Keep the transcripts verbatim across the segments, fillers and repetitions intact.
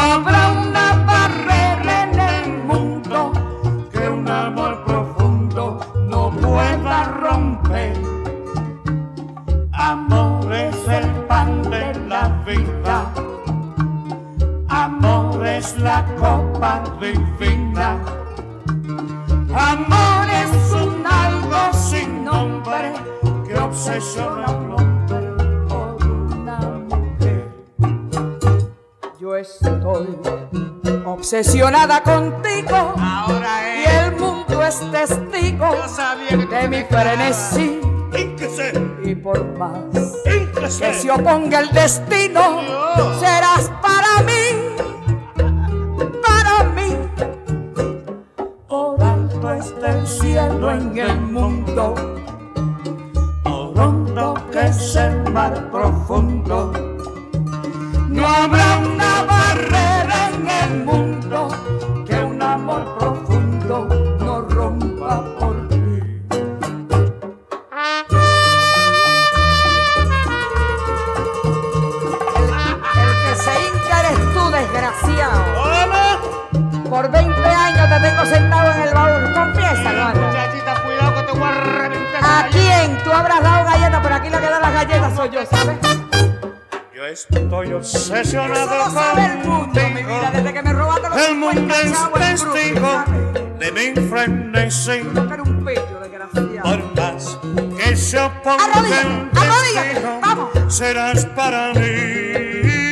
habrá una barrera en el mundo que un amor profundo no pueda romper. Amor es el pan de la vida, amor es la copa divina, amor es un algo sin nombre que obsesiona a un hombre por una mujer. Yo estoy obsesionada contigo. Ahora es. Y el mundo es testigo. Yo sabía que de mi frenesí. Y por más que se oponga el destino, Dios, serás para mí, para mí. Por alto está el cielo en el mundo, por hondo que es el mar profundo. No habrá una barrera en el mundo que un amor profundo no rompa por ti. Desgraciado. ¿Cómo? Por veinte años te tengo sentado en el baúl. Confiésalo, anda. Muchachita, cuidado que te voy a reventar. ¿A quién? Tú habrás dado galletas, pero aquí la que da las galletas soy yo, ¿sabes? Yo estoy obsesionado con el mundo, mi vida, desde que me robaste los el mundo es testigo de mi frenesí. No quiero un pecho, desgraciado. Por más que se oponga el destino, vamos, serás para mí.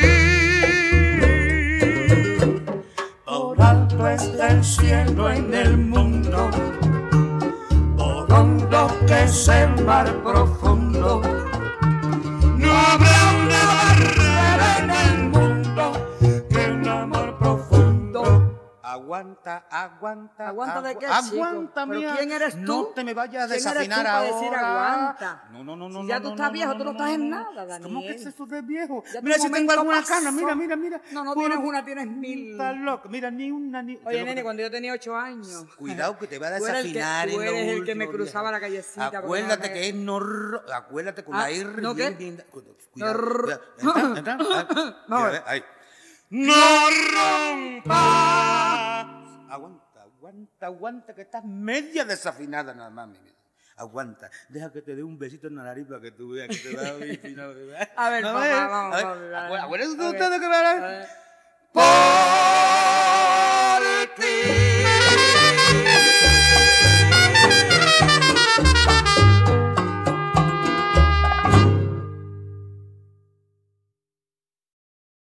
Está el cielo en el mundo, por hondo que es el mar profundo. No habrá una barrera en el mundo que un amor profundo. Aguanta, aguanta, ¿Aguanta de qué, aguanta, chico? mía. ¿Pero quién eres tú? No te me vayas a desafinar ¿Quién eres tú ahora. para decir aguanta? No, no, no, no. Si ya no, tú no, estás no, viejo, no, tú no no, estás no, en no. nada, Daniel. ¿Cómo que es eso de viejo? Ya Mira, tu si tengo momento alguna pasó. cana, mira, mira, mira. No, no Por- tienes una, tienes mil. Estás loco, mira, ni una, ni... Oye, nene, cuando yo tenía ocho años. Cuidado que te va a Tú eres el que- desafinar tú en lo eres el que me último, cruzaba vieja. la callecita, porque Acuérdate no me- que es no... ro- Acuérdate con Ah, la R ¿no bien, qué? bien... Cuidado, No ro- cuidado. Entra, entra. Ah, No. mira, ve, ahí. ¡No rompas! Aguanta, aguanta, aguanta, que estás media desafinada nada más, mi vida. Aguanta, deja que te dé un besito en la nariz para que tú veas que te va a bien fino. A ver, No, papá, eh, vamos, a ver, vamos, vamos. acuérdate Ok. ustedes que van a... Por